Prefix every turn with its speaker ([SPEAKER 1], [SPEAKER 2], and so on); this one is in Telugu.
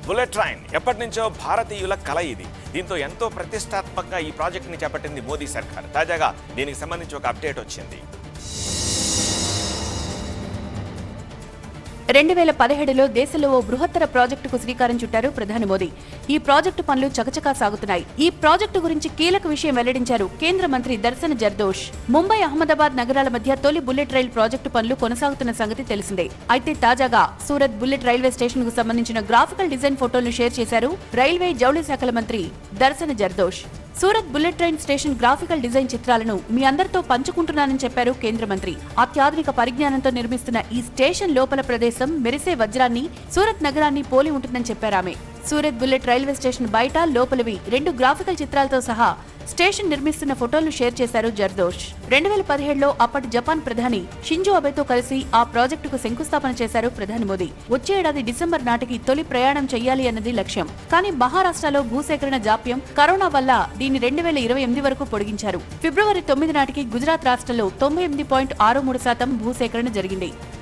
[SPEAKER 1] బుల్లెట్ ట్రైన్ ఎప్పటి నుంచో భారతీయుల కల ఇది. దీంతో ఎంతో ప్రతిష్టాత్మకంగా ఈ ప్రాజెక్టుని చేపట్టింది మోదీ సర్కార్. తాజాగా దీనికి సంబంధించి ఒక అప్డేట్ వచ్చింది.
[SPEAKER 2] 2017లో దేశంలో ఓ బృహత్తర ప్రాజెక్టుకు శ్రీకారం చుట్టారు ప్రధాని మోదీ. ఈ ప్రాజెక్టు పనులు చకచకా సాగుతున్నాయి. ఈ ప్రాజెక్టు గురించి కీలక విషయం వెల్లడించారు కేంద్ర మంత్రి దర్శన్ జర్దోష్. ముంబై, అహ్మదాబాద్ నగరాల మధ్య తొలి బుల్లెట్ రైల్ ప్రాజెక్టు పనులు కొనసాగుతున్న సంగతి తెలిసిందే. అయితే తాజాగా సూరత్ బుల్లెట్ రైల్వే స్టేషన్ కు సంబంధించిన గ్రాఫికల్ డిజైన్ ఫోటోలను షేర్ చేశారు రైల్వే జౌళి శాఖల మంత్రి Darshana Jardosh. Surat bullet train station graphical design చిత్రాలను మీ అందరితో పంచుకుంటున్నానని చెప్పారు కేంద్ర మంత్రి. అత్యాధునిక పరిజ్ఞానంతో నిర్మిస్తున్న ఈ స్టేషన్ లోపల ప్రదేశం మెరిసే వజ్రాన్ని, సూరత్ నగరాన్ని పోలి ఉంటుందని చెప్పారామె. సూరత్ బుల్లెట్ రైల్వే స్టేషన్ బయట, లోపలివి 2 గ్రాఫికల్ చిత్రాలతో సహా స్టేషన్ నిర్మిస్తున్న ఫోటోలను షేర్ చేశారు జర్దోష్. 2017లో అప్పటి జపాన్ ప్రధాని షింజో అబెతో కలిసి ఆ ప్రాజెక్టుకు శంకుస్థాపన చేశారు ప్రధాని మోదీ. వచ్చే ఏడాది డిసెంబర్ నాటికి తొలి ప్రయాణం చేయాలి అన్నది లక్ష్యం. కానీ మహారాష్ట్రలో భూసేకరణ జాప్యం, కరోనా వల్ల దీన్ని 2028 వరకు పొడిగించారు. ఫిబ్రవరి 9 నాటికి గుజరాత్ రాష్ట్రంలో 98.63% భూసేకరణ జరిగింది.